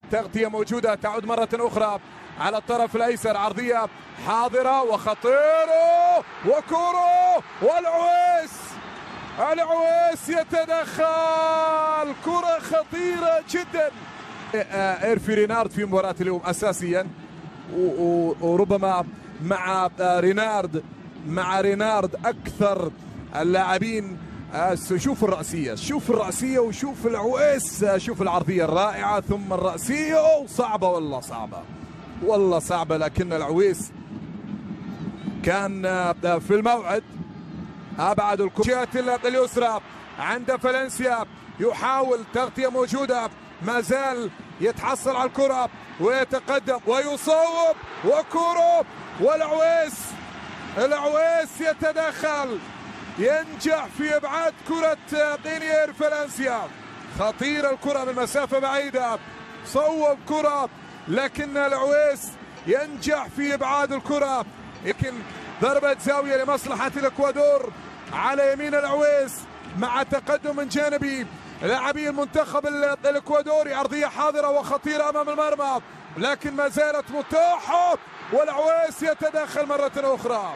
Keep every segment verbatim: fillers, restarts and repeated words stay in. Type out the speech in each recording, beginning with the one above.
تغطية موجودة تعود مرة أخرى على الطرف الأيسر، عرضية حاضرة وخطيرة وكرة والعويس العويس يتدخل، كرة خطيرة جدا. إيرفي رينارد في مباراة اليوم أساسيا، وربما مع رينارد مع رينارد أكثر اللاعبين. شوف الرأسية شوف الرأسية وشوف العويس، شوف العرضية الرائعة ثم الرأسية. أوه صعبة والله صعبة والله صعبة، لكن العويس كان في الموعد. أبعد الكرة اليسرى عند فالنسيا، يحاول تغطية موجودة، ما زال يتحصل على الكرة ويتقدم ويصوب وكرة، والعويس العويس يتدخل، ينجح في ابعاد كرة إنير فالنسيا. خطيرة الكرة من مسافة بعيدة، صوب كرة لكن العويس ينجح في ابعاد الكرة، لكن ضربة زاوية لمصلحة الإكوادور على يمين العويس مع تقدم من جانبي لاعبي المنتخب الإكوادوري. عرضية حاضرة وخطيرة أمام المرمى لكن ما زالت متاحة، والعويس يتدخل مرة أخرى.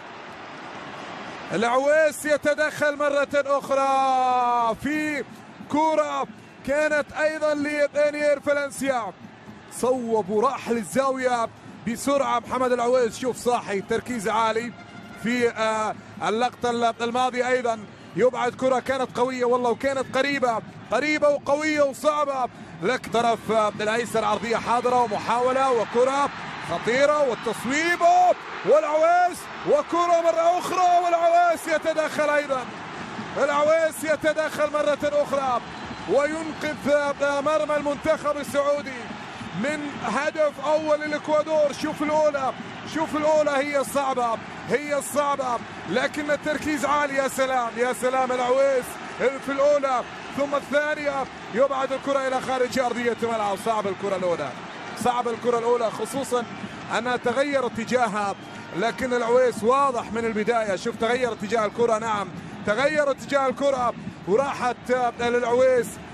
العويس يتدخل مرة أخرى في كرة كانت أيضا لإنير فالنسيا، صوب وراح للزاوية بسرعة محمد العويس. شوف صاحي تركيز عالي في اللقطة الماضية أيضا، يبعد كرة كانت قوية والله وكانت قريبة قريبة وقوية وصعبة، لك طرف الأيسر عرضية حاضرة ومحاولة وكرة خطيرة والتصويب والعويس وكرة مرة أخرى، والعويس يتدخل أيضا. العويس يتدخل مرة أخرى وينقذ مرمى المنتخب السعودي من هدف أول للإكوادور. شوف الأولى شوف الأولى هي الصعبة هي الصعبة لكن التركيز عالي. يا سلام يا سلام العويس في الأولى، ثم الثانية يبعد الكرة إلى خارج أرضية الملعب. صعب الكرة الأولى صعب الكرة الأولى خصوصا أنها تغير اتجاهها، لكن العويس واضح من البداية. شوف تغير اتجاه الكرة، نعم تغير اتجاه الكرة وراحت للعويس